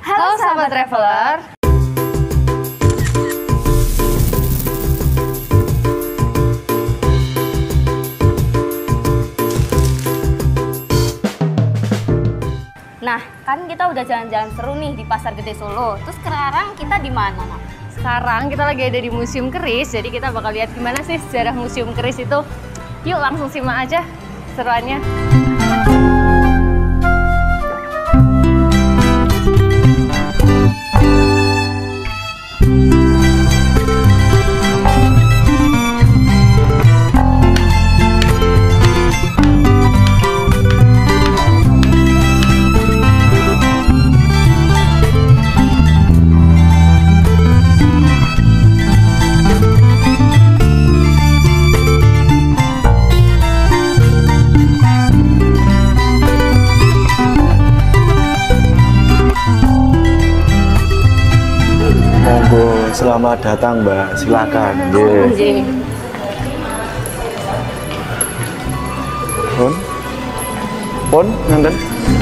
Halo sahabat traveler. Nah, kan kita udah jalan-jalan seru nih di Pasar Gede Solo. Terus sekarang kita di mana, Mak? Sekarang kita lagi ada di Museum Keris, jadi kita bakal lihat gimana sih sejarah Museum Keris itu. Yuk langsung simak aja seruannya. Selamat datang Mbak, silakan. Pun, nanten.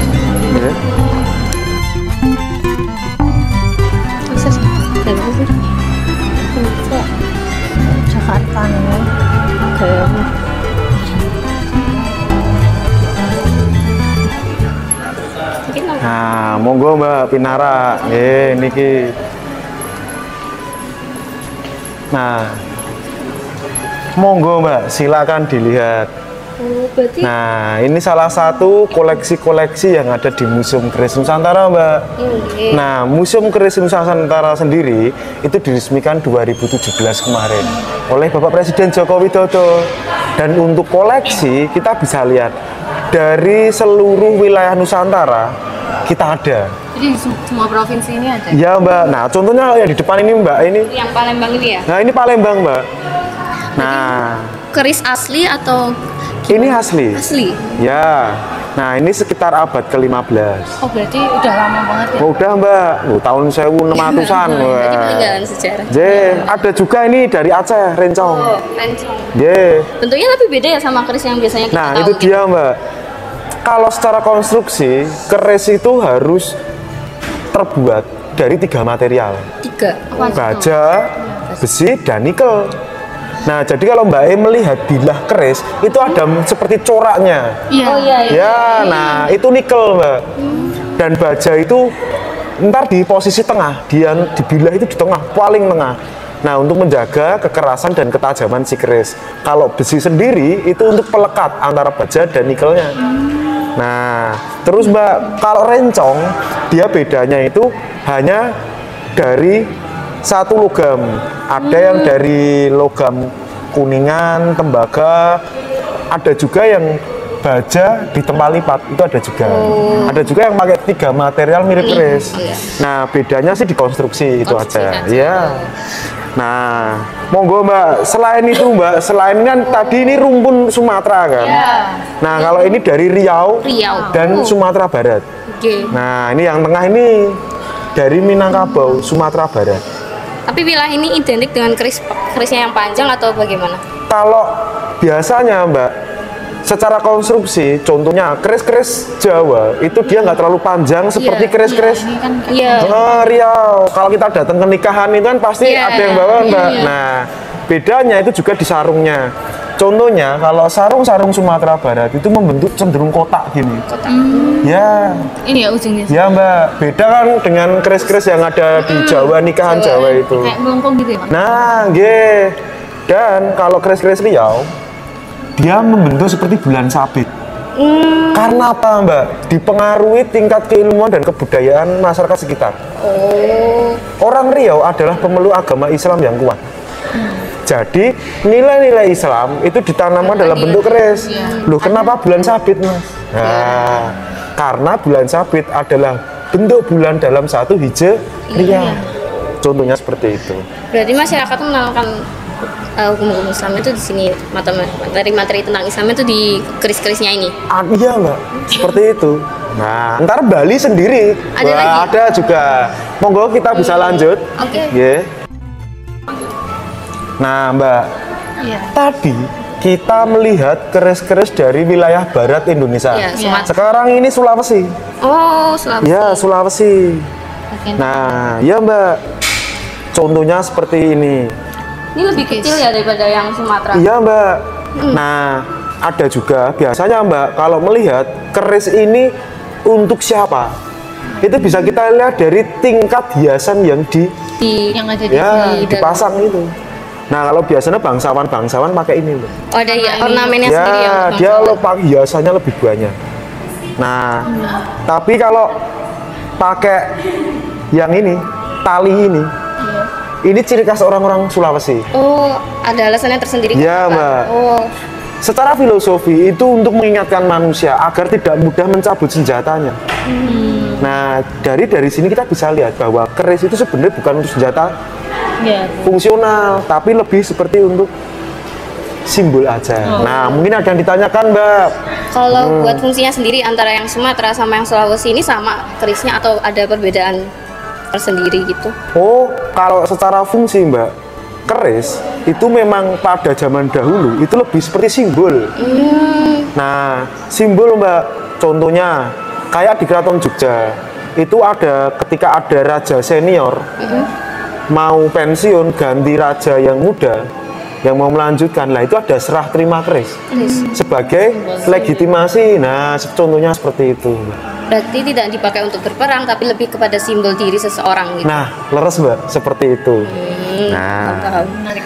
Jakarta nih. Oke. Nah, monggo Mbak Pinara. Niki. Nah, monggo Mbak, silakan dilihat. Nah, ini salah satu koleksi-koleksi yang ada di Museum Keris Nusantara, Mbak. Nah, Museum Keris Nusantara sendiri itu diresmikan 2017 kemarin oleh Bapak Presiden Joko Widodo. Dan untuk koleksi kita bisa lihat dari seluruh wilayah Nusantara kita ada. Jadi semua provinsi ini ada? Ya Mbak, nah contohnya yang di depan ini Mbak, ini yang Palembang ini ya? Nah ini Palembang Mbak. Nah Keris asli atau ini asli? Asli? Ya, nah ini sekitar abad ke-15. Oh berarti udah lama banget ya? Udah Mbak, tahun 1600-an. Berarti peninggalan sejarah. Ada juga ini dari Aceh, Rencong. Oh, Rencong. Bentuknya lebih beda ya sama keris yang biasanya kita tahu. Nah itu dia Mbak. Kalau secara konstruksi, keris itu harus terbuat dari 3 material. 3? Baja, besi, dan nikel. Nah, jadi kalau Mbak E melihat bilah keris, itu ada seperti coraknya. Iya. Oh iya. Ya, nah itu nikel Mbak. Dan baja itu ntar di posisi tengah, dia di bilah itu di tengah, paling tengah. Nah, untuk menjaga kekerasan dan ketajaman si keris. Kalau besi sendiri itu untuk pelekat antara baja dan nikelnya. Nah, terus Mbak, kalau rencong, dia bedanya itu hanya dari satu logam. Ada yang dari logam kuningan, tembaga, ada juga yang baja di tempat lipat, itu ada juga. Ada juga yang pakai 3 material mirip keris. Nah, bedanya sih di konstruksi itu aja. Ya. Nah, monggo Mbak, selain itu Mbak, selain kan tadi ini rumpun Sumatera kan? Nah, kalau ini dari Riau. Dan Sumatera Barat. Nah, ini yang tengah ini dari Minangkabau, Sumatera Barat. Tapi wilayah ini identik dengan kerisnya yang panjang atau bagaimana? Kalau biasanya Mbak, secara konstruksi, contohnya keris-keris Jawa itu dia nggak terlalu panjang seperti keris-keris Riau. Kalau kita datang ke nikahan itu kan pasti ada yang bawa Mbak. Nah, bedanya itu juga di sarungnya. Contohnya kalau sarung-sarung Sumatera Barat itu membentuk cenderung kotak gini. Ya. Ini ya ujungnya. Ya Mbak, beda kan dengan keris-keris yang ada di Jawa, nikahan Jawa itu. Kayak melengkung gitu ya Pak? Nah, dan kalau keris-keris Riau dia membentuk seperti bulan sabit. Karena apa Mbak? Dipengaruhi tingkat keilmuan dan kebudayaan masyarakat sekitar. Orang Riau adalah pemeluk agama Islam yang kuat. Jadi nilai-nilai Islam itu ditanamkan dalam bentuk keris. Loh, kenapa bulan sabit Mas? Nah, karena bulan sabit adalah bentuk bulan dalam satu hijriyah. Contohnya seperti itu. Berarti masyarakat mengenalkan hukum-hukum Islam itu di sini, materi-materi tentang Islam itu di keris-kerisnya ini. Iya Mbak, seperti itu. Nah, ntar Bali sendiri ada juga. Monggo kita bisa lanjut. Oke. Nah Mbak, tadi kita melihat keris-keris dari wilayah barat Indonesia. Sekarang ini Sulawesi. Oh, Sulawesi. Ya, Sulawesi. Nah, ya Mbak, contohnya seperti ini. Ini lebih kecil ya daripada yang Sumatera. Iya Mbak. Nah, ada juga biasanya Mbak, kalau melihat keris ini untuk siapa? Itu bisa kita lihat dari tingkat hiasan yang yang ada di dipasang itu. Nah, kalau biasanya bangsawan pakai ini Mbak. Oh, ada ya ornamennya Ya, sendiri ya untuk dia bangsawan. hiasannya lebih banyak. Nah, tapi kalau pakai yang ini, tali ini ciri khas orang-orang Sulawesi. Oh, ada alasannya tersendiri. Ya, kenapa? Mbak. Oh, Secara filosofi itu untuk mengingatkan manusia agar tidak mudah mencabut senjatanya. Nah, dari sini kita bisa lihat bahwa keris itu sebenarnya bukan untuk senjata fungsional, tapi lebih seperti untuk simbol aja. Nah, mungkin ada yang ditanyakan, Mbak. kalau buat fungsinya sendiri antara yang Sumatera sama yang Sulawesi ini sama kerisnya atau ada perbedaan tersendiri gitu? Oh, kalau secara fungsi, Mbak, keris itu memang pada zaman dahulu itu lebih seperti simbol. Nah, simbol Mbak, contohnya kayak di Keraton Jogja itu ada ketika ada raja senior mau pensiun ganti raja yang muda yang mau melanjutkan, lah itu ada serah terima keris sebagai legitimasi. Nah, contohnya seperti itu Mbak. Berarti tidak dipakai untuk berperang tapi lebih kepada simbol diri seseorang gitu. Nah, leres Mbak, seperti itu. Nah, Paham.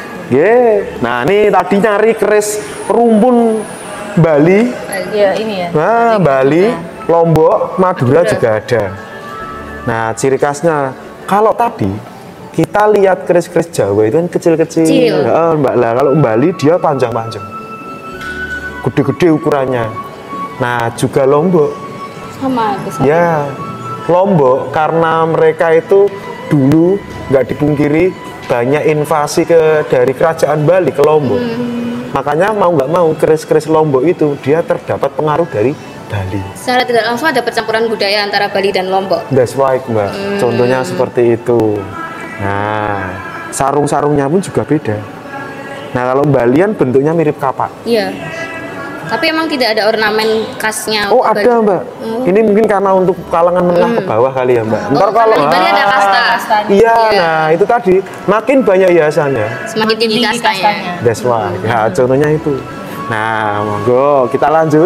nah ini tadi nyari keris rumpun Bali. Ya, ini ya. Nah, Bali, Lombok, Madura juga ada. Nah, ciri khasnya kalau tadi kita lihat keris-keris Jawa itu kan kecil-kecil. Kecil. Mbak, lah kalau Bali dia panjang-panjang, gede-gede ukurannya. Nah, juga Lombok. Sama besar. Ya, Lombok karena mereka itu dulu nggak dipungkiri banyak invasi dari kerajaan Bali ke Lombok. Makanya mau nggak mau keris-keris Lombok itu dia terdapat pengaruh dari Bali. Secara tidak langsung ada percampuran budaya antara Bali dan Lombok. That's right Mbak. Contohnya seperti itu. Nah, sarung-sarungnya pun juga beda. Nah, kalau Balian bentuknya mirip kapak. Iya. Tapi emang tidak ada ornamen khasnya. Oh, untuk ada Bali. Mbak. Ini mungkin karena untuk kalangan menengah ke bawah kali ya Mbak. Ntar kalau karena di Bali ada kasta. Iya, nah itu tadi makin banyak hiasannya. Semakin tinggi kastanya. That's why. Ya, contohnya itu. Nah, monggo kita lanjut.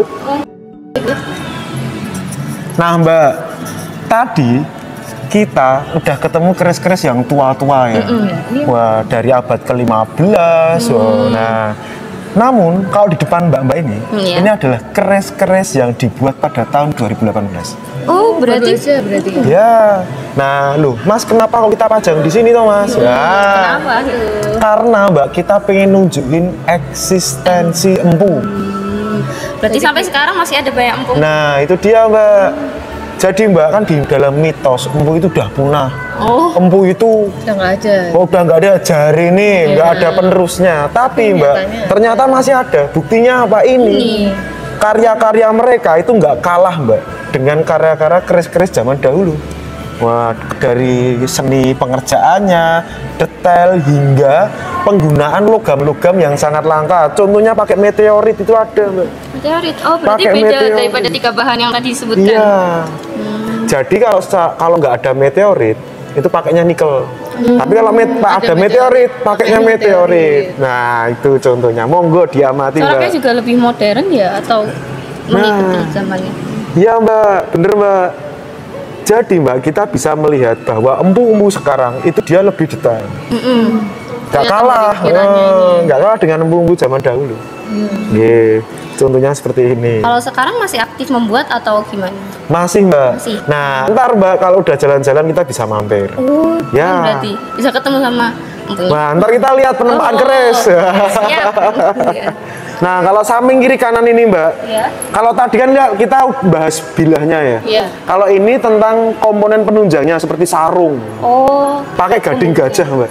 Nah, Mbak, tadi kita udah ketemu keris-keris yang tua-tua ya. Wah, dari abad ke-15. Nah, namun kalau di depan Mbak-mbak ini, Iya. ini adalah keris-keris yang dibuat pada tahun 2018. Oh, berarti Ya. Nah, loh, Mas, kenapa kok kita pajang di sini toh, Mas? Ya. kenapa gitu? Karena Mbak kita pengen nunjukin eksistensi empu. Berarti sampai sekarang masih ada banyak empuk. Nah, itu dia Mbak. Jadi Mbak kan di dalam mitos empu itu udah punah. Oh, Empu itu Udah nggak ada. udah nggak ada jari nih, nggak ada penerusnya. Tapi Mbak, ternyata masih ada. Buktinya apa ini? Karya-karya mereka itu nggak kalah Mbak dengan karya-karya keris-keris zaman dahulu. Wah, dari seni pengerjaannya, detail hingga penggunaan logam-logam yang sangat langka. Contohnya pakai meteorit itu ada, Mbak. meteorit. Oh, berarti Pakai beda meteorit. daripada 3 bahan yang tadi disebutkan. Iya. Jadi kalau nggak ada meteorit, itu pakainya nikel. Tapi kalau ada meteorit, pakainya meteorit. Nah, itu contohnya. Monggo diamati, Coraknya Mbak. juga lebih modern ya atau mengikuti zamannya? Iya, Mbak. Bener, Mbak. Jadi Mbak, kita bisa melihat bahwa empu-empu sekarang itu dia lebih detail. Nggak kalah, nggak kalah dengan empu-empu zaman dahulu. Contohnya seperti ini. Kalau sekarang masih aktif membuat atau gimana? Masih Mbak. Masih. Nah, ntar Mbak kalau udah jalan-jalan kita bisa mampir. Oh, Ya. berarti bisa ketemu sama empunya. Nah, ntar kita lihat penempaan keris. Siap. Iya. Nah, kalau samping kiri kanan ini Mbak, Iya. kalau tadi kan kita bahas bilahnya ya. Iya. Kalau ini tentang komponen penunjangnya seperti sarung, Oh, pakai gading gajah Mbak.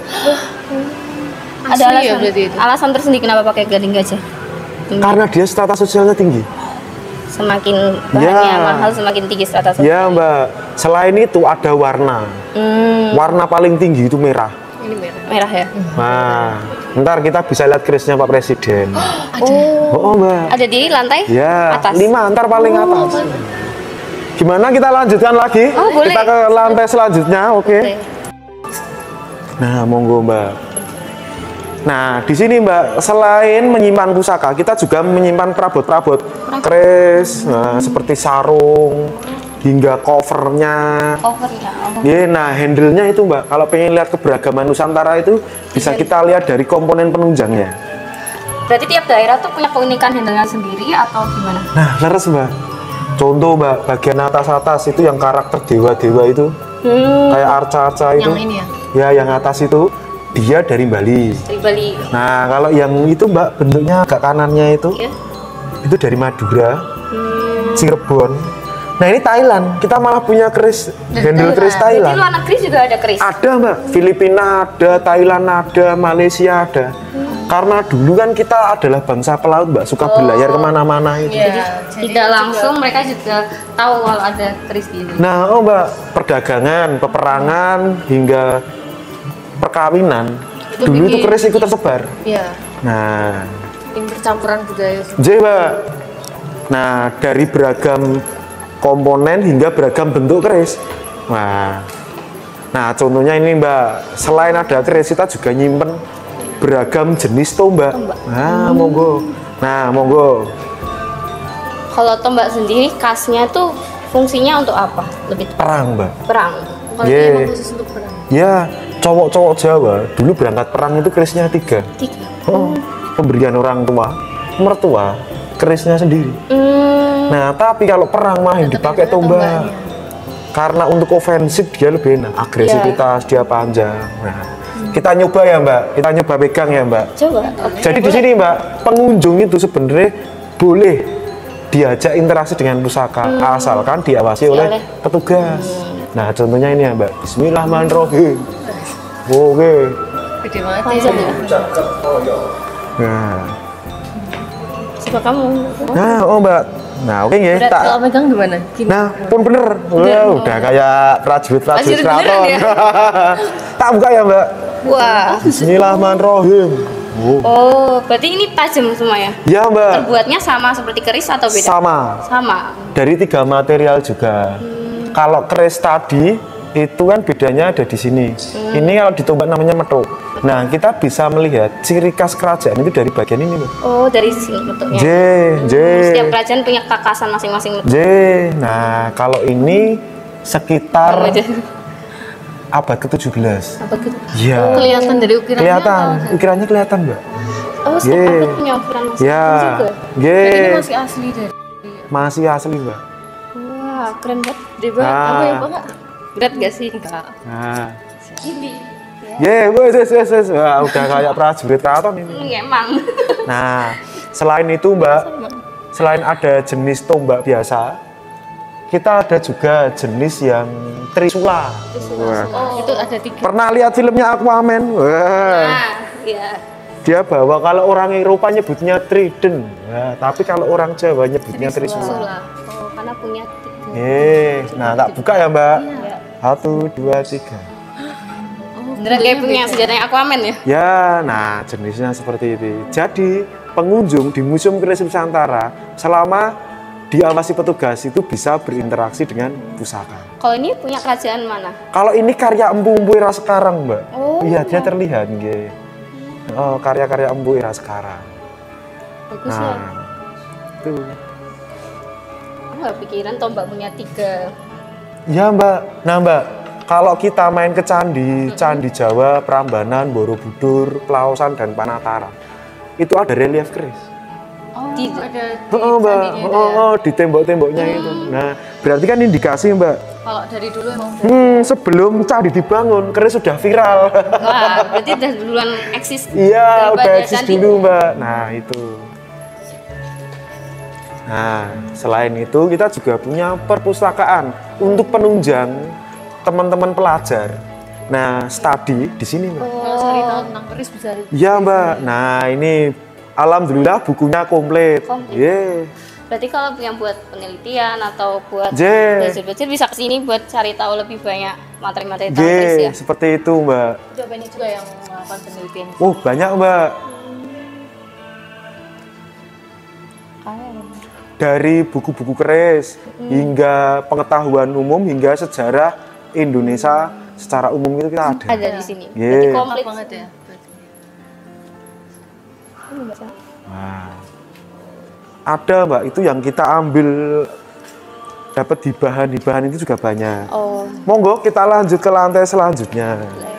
ada Asli ya alasan, berarti itu? alasan tersendiri kenapa pakai gading gajah? Karena dia status sosialnya tinggi. Semakin bahannya Ya. mahal, semakin tinggi status. Ya Mbak, selain itu ada warna. Warna paling tinggi itu merah. Ini merah. Merah ya. Nah, ntar kita bisa lihat kerisnya Pak Presiden. Oh, Oh Mbak. ada di lantai Ya, atas. 5 ntar paling atas. Gimana kita lanjutkan lagi? Oh, boleh. Kita ke lantai selanjutnya, oke. Nah, monggo Mbak. Nah, di sini Mbak, selain menyimpan pusaka, kita juga menyimpan perabot-perabot keris, nah, seperti sarung, hingga covernya. Covernya. Ya, nah handle-nya itu Mbak, kalau pengen lihat keberagaman Nusantara itu bisa kita lihat dari komponen penunjangnya. Berarti tiap daerah tuh punya keunikan handle-nya sendiri atau gimana? Nah, leres Mbak. Contoh Mbak, bagian atas-atas itu yang karakter dewa-dewa itu, kayak arca-arca itu. Yang ini ya? Ya, yang atas itu dia dari Bali. Dari Bali. Nah, kalau yang itu Mbak, bentuknya agak kanannya itu, Ya. itu dari Madura, Cirebon. Nah, ini Thailand. Kita malah punya keris, handle keris Jadi Thailand. luar negeri juga ada keris. Ada Mbak, Filipina ada, Thailand ada, Malaysia ada. Karena dulu kan kita adalah bangsa pelaut Mbak, suka berlayar kemana-mana itu. Iya. Tidak langsung mereka juga tahu kalau ada keris di sini. Nah, Mbak, perdagangan, peperangan, hingga perkawinan, dulu itu keris ikut tersebar. Iya. Nah, Ini percampuran budaya. Mbak. Nah, dari beragam komponen hingga beragam bentuk keris. Nah, contohnya ini Mbak, selain ada keris, kita juga nyimpen beragam jenis tombak. Nah, monggo. Nah, monggo. Kalau tombak sendiri khasnya tuh fungsinya untuk apa? Lebih Perang, Mbak. perang. Kalau Ye. ini emang khusus untuk perang. Ya, cowok-cowok Jawa dulu berangkat perang itu kerisnya 3. Tiga. Oh, pemberian orang tua, mertua, kerisnya sendiri. Nah, tapi kalau perang mah yang dipakai tombak. Karena untuk ofensif dia lebih enak, agresivitas dia panjang. Nah, kita nyoba ya Mbak, kita nyoba pegang ya Mbak. Coba. Oke. Jadi di sini Mbak, pengunjung itu sebenarnya boleh diajak interaksi dengan pusaka, asalkan diawasi oleh petugas. Nah, contohnya ini ya Mbak, Bismillahirrahmanirrahim. Oke. Gede banget Langsung ya. ya. Nah, Coba kamu. oh Mbak. Nah, oke ya. Berat, kalau megang gimana? Gini. Nah, pun bener. Wah, udah kayak prajurit-prajurit Prajurit beneran keraton. ya? Tak buka ya Mbak. Wah. Bismillahirrahmanirrahim. Oh, berarti ini tajam semua ya? Ya Mbak, Terbuatnya sama seperti keris atau beda? sama. Sama. Dari 3 material juga. Kalau keris tadi itu kan bedanya ada di sini. Ini kalau di tombak namanya metuk. Nah, kita bisa melihat ciri khas kerajaan itu dari bagian ini, Mbak. Oh, dari sini bentuknya. J. Setiap kerajaan punya kakasan masing-masing. J. Nah, kalau ini sekitar Apa aja? abad ke-17. Apa gitu? Iya. Kelihatan dari ukirannya. Kelihatan, atau- ukirannya kelihatan, Mbak. Oh, setiap Ye. abad punya ukuran masing-masing Ya. juga. G. Jadi ini masih asli dari. Masih asli, Mbak. Wah, keren banget. Gede banget. Apa ya Nah. Pak? Berat gak sih? Enggak. Nah. Ini. Ye, wes. Wah, udah kayak prajurit keraton ini. Emang. Nah, selain itu Mbak, selain ada jenis tombak biasa, kita ada juga jenis yang trisula. Wah. Oh, itu ada 3. Pernah lihat filmnya Aquaman? Wah. Nah, iya. Dia bawa, kalau orang Eropa nyebutnya trident, nah, tapi kalau orang Jawa nyebutnya trisula. Oh, karena punya tiga. Nah tak buka ya Mbak. 1, 2, 3. Beneran kayak punya senjatanya Aquaman ya? Ya, nah jenisnya seperti itu. Jadi pengunjung di Museum Keris Nusantara selama diawasi petugas itu bisa berinteraksi dengan pusaka. Kalau ini punya kerajaan mana? Kalau ini karya empu-empu era sekarang, Mbak. Oh. Iya, dia terlihat, nggih. Oh, karya-karya empu era sekarang. Bagus ya. Nah, itu. Aku nggak pikiran tombak punya 3. Ya, Mbak. Nah, Mbak, kalau kita main ke candi, candi Jawa, Prambanan, Borobudur, Plaosan, dan Panataran, itu ada relief keris. Oh, Di- ada di Oh, Mbak. sandinya itu ya. Di tembok-temboknya itu. Nah, berarti kan indikasi, Mbak. Kalau dari dulu emang Sebelum candi dibangun, keris sudah viral. Wah, berarti udah duluan eksis. Iya, daripada udah eksis candi. dulu, Mbak. Nah, itu. Nah, selain itu kita juga punya perpustakaan untuk penunjang teman-teman pelajar. Nah, study di sini, Mbak. kalau cari tahu tentang keris bisa. Iya, Mbak. Nah, ini alhamdulillah bukunya komplit. Komplit. Ye. Berarti kalau yang buat penelitian atau buat J. belajar-belajar bisa kesini buat cari tahu lebih banyak materi-materi tentang keris ya? Seperti itu, Mbak. Udah banyak juga yang melakukan penelitian. Oh, banyak, Mbak. dari buku-buku keris hingga pengetahuan umum hingga sejarah Indonesia secara umum itu kita ada. Ada di sini. Yeah. Jadi komplit banget ya. Nah, ada Mbak, itu yang kita ambil dapat di bahan itu juga banyak. Oh. Monggo kita lanjut ke lantai selanjutnya.